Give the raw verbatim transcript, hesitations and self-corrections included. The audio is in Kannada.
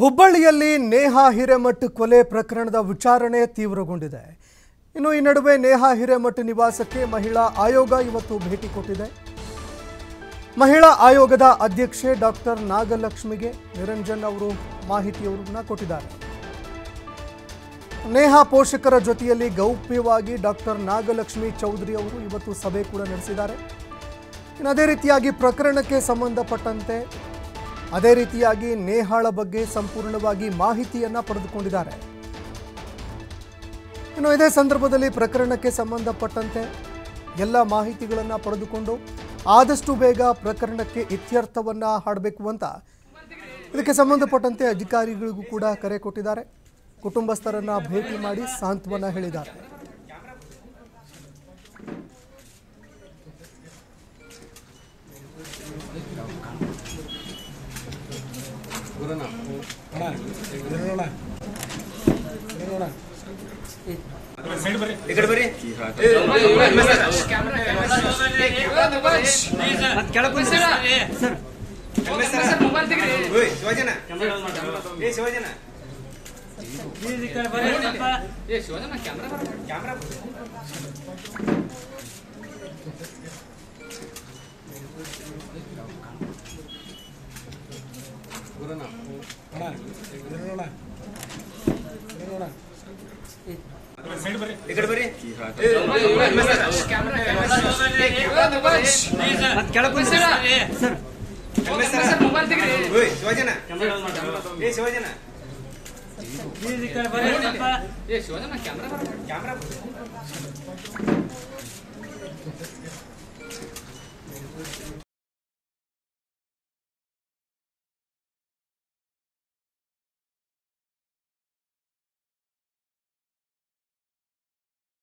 ಹುಬ್ಬಳ್ಳಿಯಲ್ಲಿ ನೇಹಾ ಹಿರೇಮಠ್ ಕೊಲೆ ಪ್ರಕರಣದ ವಿಚಾರಣೆ ತೀವ್ರಗೊಂಡಿದೆ. ಇನ್ನು ಈ ನಡುವೆ ನೇಹಾ ಹಿರೇಮಠ್ ನಿವಾಸಕ್ಕೆ ಮಹಿಳಾ ಆಯೋಗ ಇವತ್ತು ಭೇಟಿ ಕೊಟ್ಟಿದೆ. ಮಹಿಳಾ ಆಯೋಗದ ಅಧ್ಯಕ್ಷೆ ಡಾಕ್ಟರ್ ನಾಗಲಕ್ಷ್ಮಿಗೆ ನಿರಂಜನ್ ಅವರು ಮಾಹಿತಿಯನ್ನು ಕೊಟ್ಟಿದ್ದಾರೆ. ನೇಹಾ ಪೋಷಕರ ಜೊತೆಯಲ್ಲಿ ಗೌಪ್ಯವಾಗಿ ಡಾಕ್ಟರ್ ನಾಗಲಕ್ಷ್ಮಿ ಚೌಧರಿ ಅವರು ಇವತ್ತು ಸಭೆ ಕೂಡ ನಡೆಸಿದ್ದಾರೆ. ಇನ್ನು ಅದೇ ರೀತಿಯಾಗಿ ಪ್ರಕರಣಕ್ಕೆ ಸಂಬಂಧಪಟ್ಟಂತೆ ಅದೇ ರೀತಿಯಾಗಿ ನೇಹಾಳ ಬಗ್ಗೆ ಸಂಪೂರ್ಣವಾಗಿ ಮಾಹಿತಿಯನ್ನು ಪಡೆದುಕೊಂಡಿದ್ದಾರೆ. ಇನ್ನು ಇದೇ ಸಂದರ್ಭದಲ್ಲಿ ಪ್ರಕರಣಕ್ಕೆ ಸಂಬಂಧಪಟ್ಟಂತೆ ಎಲ್ಲ ಮಾಹಿತಿಗಳನ್ನು ಪಡೆದುಕೊಂಡು ಆದಷ್ಟು ಬೇಗ ಪ್ರಕರಣಕ್ಕೆ ಇತ್ಯರ್ಥವನ್ನು ಹಾಡಬೇಕು ಅಂತ ಇದಕ್ಕೆ ಸಂಬಂಧಪಟ್ಟಂತೆ ಅಧಿಕಾರಿಗಳಿಗೂ ಕೂಡ ಕರೆ ಕೊಟ್ಟಿದ್ದಾರೆ. ಕುಟುಂಬಸ್ಥರನ್ನ ಭೇಟಿ ಮಾಡಿ ಸಾಂತ್ವನ ಹೇಳಿದ್ದಾರೆ. ಕ್ಯಾಮ್ರಾ